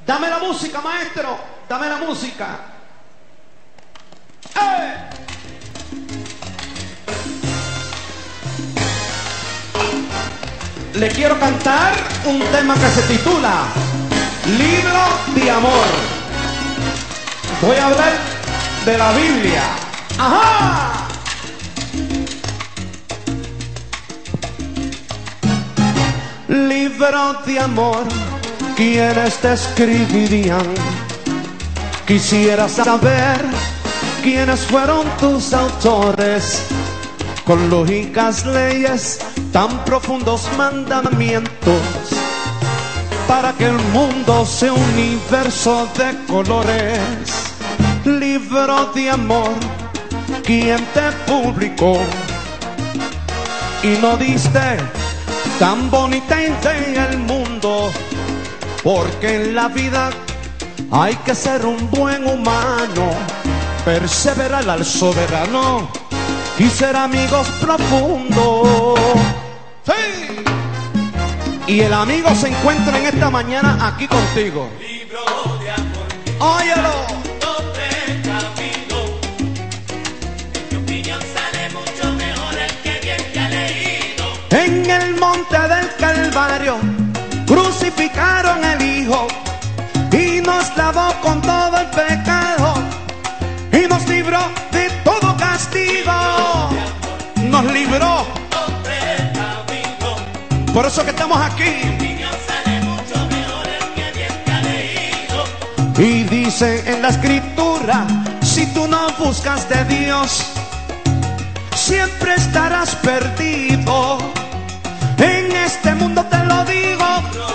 Dame la música, maestro. Dame la música. ¡Eh! Le quiero cantar un tema que se titula Libro de Amor. Voy a hablar de la Biblia. ¡Ajá! Libro de amor, ¿quiénes te escribirían? Quisiera saber quiénes fueron tus autores, con lógicas leyes, tan profundos mandamientos, para que el mundo sea un universo de colores. Libro de amor, ¿quién te publicó? Y no diste tan bonita idea el mundo, porque en la vida hay que ser un buen humano, perseverar al soberano y ser amigos profundos. ¡Sí! Y el amigo se encuentra en esta mañana aquí contigo. Libro de amor. Óyelo. En el monte del Calvario crucificaron el Hijo y nos lavó con todo el pecado y nos libró de todo castigo. Nos libró. Por eso que estamos aquí. Y dice en la Escritura, si tú no buscas de Dios, siempre estarás perdido. En este mundo te lo digo,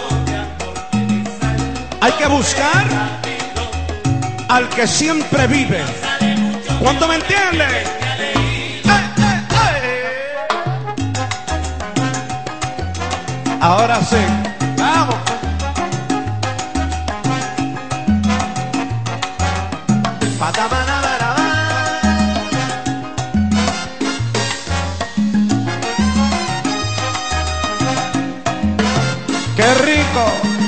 hay que buscar al que siempre vive. ¿Cuánto me entiendes? Ahora sí, vamos. ¡Qué rico!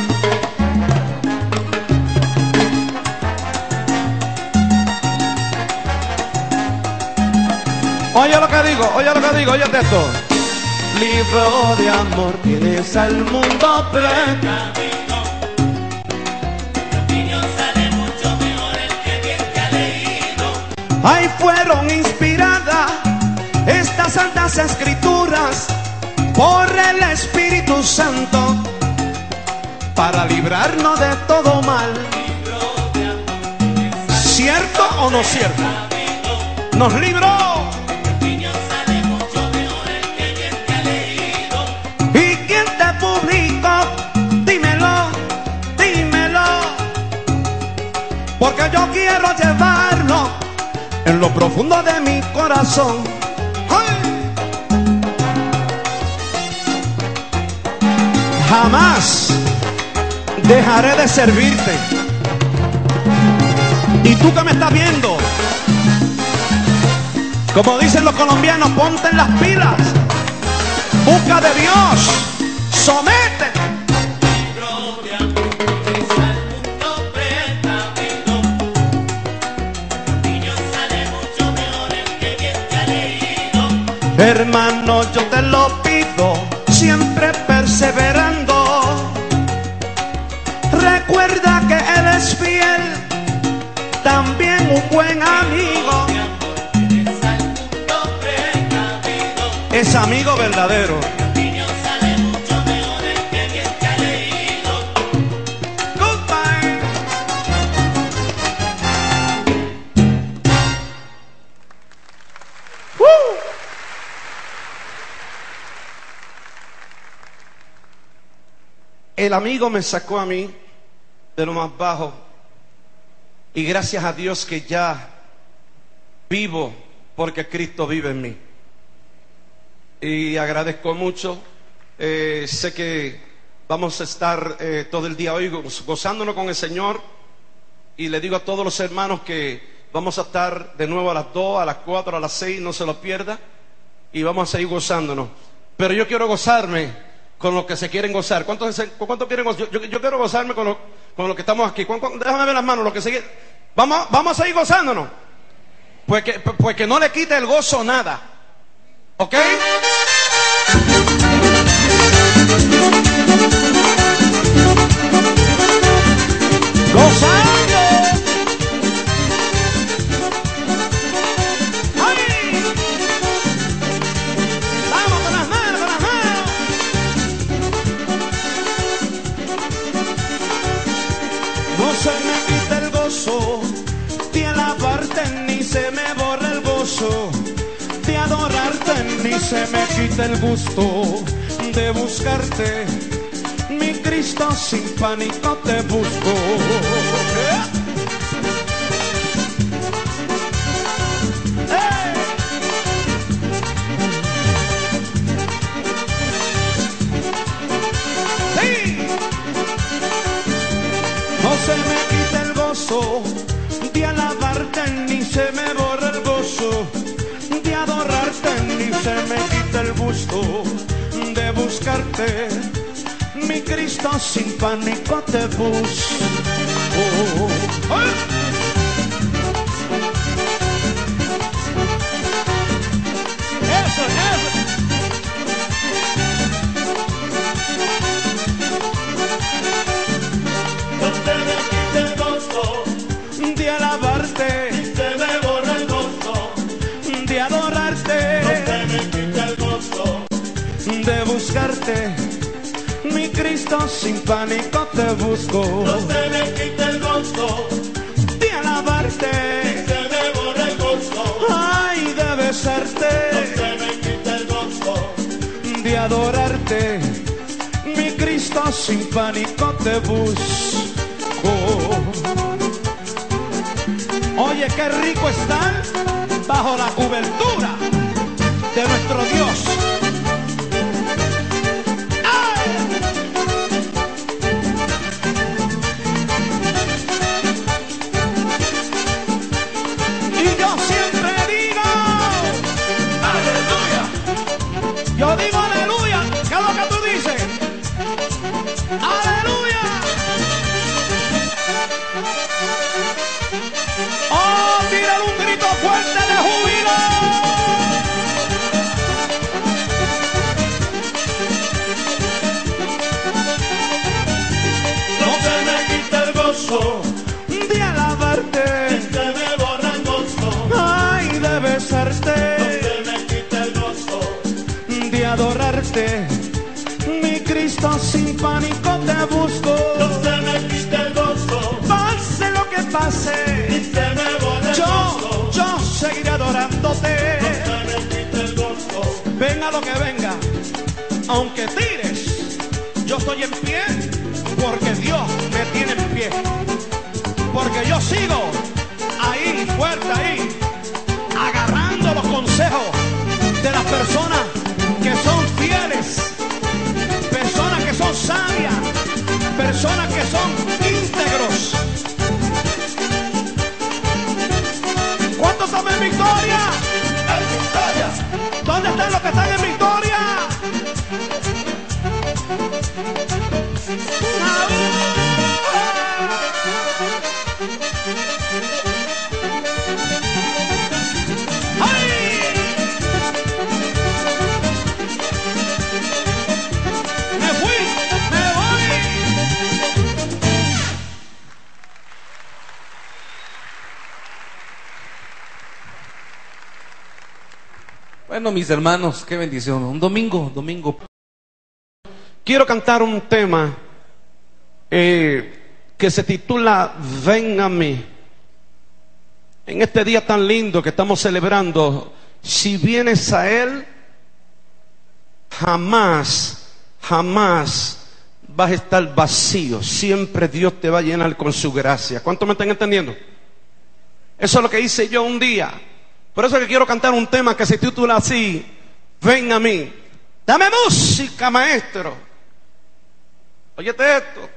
Oye lo que digo, oye esto. Libro de amor, tienes al mundo precavino. Los niños salen mucho mejor el que bien te ha leído. Ahí fueron inspiradas estas santas escrituras por el Espíritu Santo, para librarnos de todo mal. ¿Cierto o no cierto? Nos libró. ¿Y quién te publicó? Dímelo, dímelo, porque yo quiero llevarlo en lo profundo de mi corazón. ¡Ay! Jamás dejaré de servirte. Y tú que me estás viendo, como dicen los colombianos, ponte en las pilas, busca de Dios, sométete. Hermano, yo te lo pido, siempre perseverando. Recuerda que Él es fiel, también un buen amigo. Es amigo verdadero. Goodbye. El amigo me sacó a mí de lo más bajo, y gracias a Dios que ya vivo porque Cristo vive en mí. Y agradezco mucho. Sé que vamos a estar todo el día hoy gozándonos con el Señor, y le digo a todos los hermanos que vamos a estar de nuevo a las 2, a las 4, a las 6, no se lo pierda, y vamos a seguir gozándonos. Pero yo quiero gozarme con los que se quieren gozar. ¿Cuántos quieren gozar? Yo quiero gozarme con con los que estamos aquí. Déjame ver las manos, los que siguen. Vamos a seguir gozándonos. Pues que no le quite el gozo nada. ¿Ok? Gozando. ¡Ay! Vamos con las manos, con las manos. No se me quita el gozo de alabarte, ni se me borra el gozo de adorarte, ni se me quita el gusto de buscarte. Mi Cristo, sin pánico te busco. ¡Sí! No se me quita el gozo de alabarte, ni se me borra el gozo de adorarte, ni se me quita el gusto de buscarte. Mi Cristo, sin pánico te busco. ¡Ay! Eso. No se me quita el gozo De alabarte, y se me borra el gozo. de adorarte, No se me quita el gozo. de buscarte. Mi Cristo, sin pánico te busco. No se me quita el gozo De y alabarte, se me borra el gozo. ay, de No besarte, se me quita el gozo. de adorarte. Mi Cristo, sin pánico te busco. Oye, qué rico estar bajo la cobertura de nuestro Dios. Y yo siempre digo, ¡Aleluya! yo digo aleluya. ¿Qué es lo que tú dices? Aleluya. Oh, tírale un grito fuerte de júbilo. No se me quita el gozo De alabarte, y se me borra el gozo. ay, de No besarte, se me quita el gozo. de adorarte. Mi Cristo, sin pánico te busco. No se me quita el gozo Pase lo que y pase, se me borra el gozo. yo seguiré adorándote. No se me quita el gozo. Venga lo que venga, aunque tires, yo estoy en pie, porque Dios me tiene en pie. Porque yo sigo ahí, fuerte ahí, agarrando los consejos de las personas que son fieles, personas que son sabias, personas que son íntegros. ¿Cuántos están en victoria? ¡En victoria! ¿Dónde están los que están en victoria? ¡Ay! Me fui, me voy. Bueno, mis hermanos, qué bendición. Un domingo. Quiero cantar un tema que se titula Ven a mí. En este día tan lindo que estamos celebrando, si vienes a Él, jamás vas a estar vacío. Siempre Dios te va a llenar con su gracia. ¿Cuántos me están entendiendo? Eso es lo que hice yo un día. Por eso que quiero cantar un tema que se titula así: Ven a mí. Dame música, maestro. Óyete esto.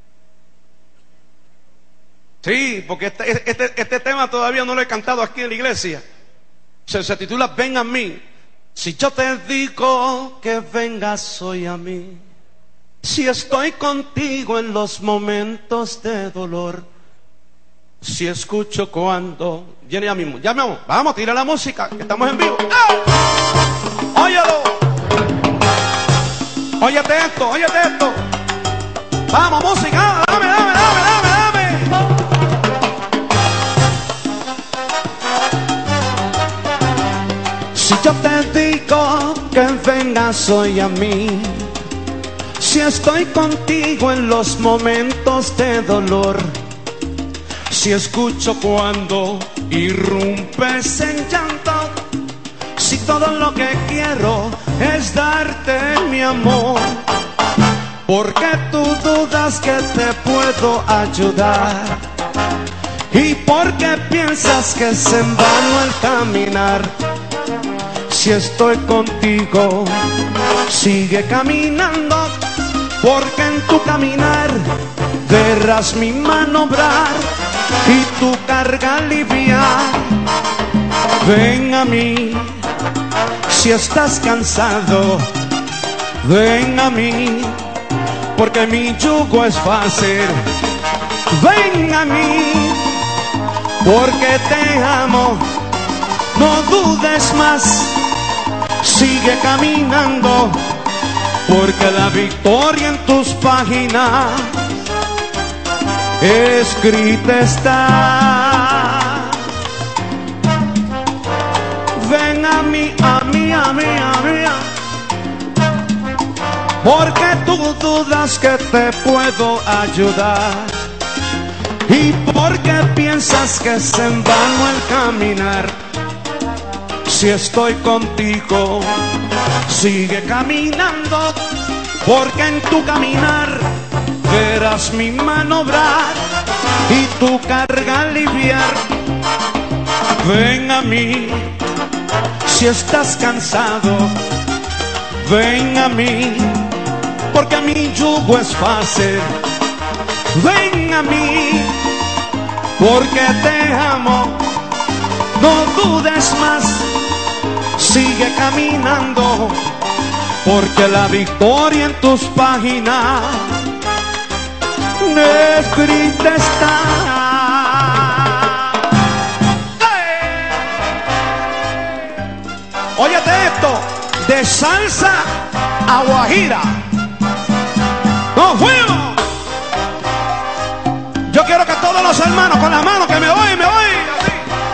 Sí, porque este tema todavía no lo he cantado aquí en la iglesia. Se titula Ven a mí. Si yo te digo que vengas hoy a mí, Si estoy contigo en los momentos de dolor, si escucho cuando... Viene ya mismo, vamos, tira la música, que estamos en vivo. ¡Ah! Óyelo. Óyete esto. Vamos, música, dame. Si yo te digo que vengas hoy a mí, si estoy contigo en los momentos de dolor, si escucho cuando irrumpes en llanto, si todo lo que quiero es darte mi amor, porque tú dudas que te puedo ayudar y porque piensas que es en vano el caminar. Si estoy contigo, sigue caminando, porque en tu caminar verás mi mano obrar y tu carga aliviar. Ven a mí, si estás cansado, ven a mí, porque mi yugo es fácil. Ven a mí, porque te amo, no dudes más, sigue caminando, porque la victoria en tus páginas escrita está. Ven a mí, porque tú dudas que te puedo ayudar y porque piensas que es en vano el caminar. Si estoy contigo, sigue caminando, porque en tu caminar verás mi mano obrar y tu carga aliviar. Ven a mí, si estás cansado, ven a mí, porque mi yugo es fácil. Ven a mí, porque te amo, no dudes más, sigue caminando, porque la victoria en tus páginas escrita está. Óyete esto, de salsa a guajira. ¡Nos fuimos! Yo quiero que todos los hermanos con las manos que me voy, así.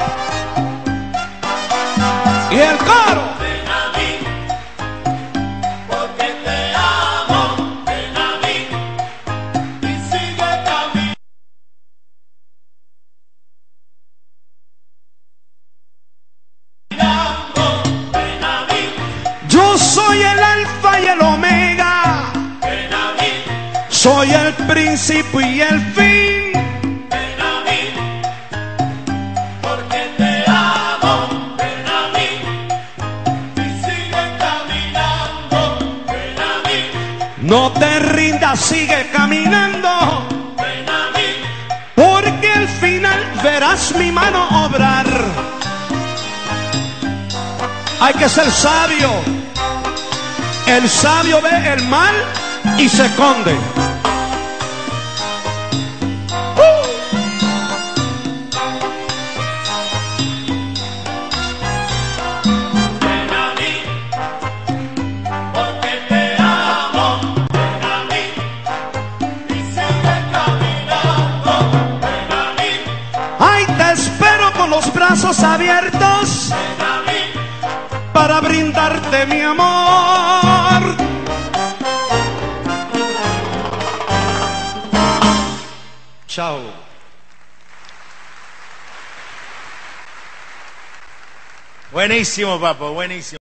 Y el coro. Ven a mí, porque te amo. Ven a mí y sigue caminando. Ven a mí, Yo soy el alfa y el omega, ven a mí, soy el principio y el fin. ven a mí, porque te amo. Ven a mí y sigue caminando. Ven a mí, No te rindas, sigue caminando, ven a mí, porque al final verás mi mano obrar. Hay que ser sabio. El sabio ve el mal y se esconde. ven a mí, porque te amo. Ven a mí y sigue caminando. Ven a mí, Ay, te espero con los brazos abiertos ven a mí. para brindarte mi amor. Chao. Buenísimo, papá, buenísimo.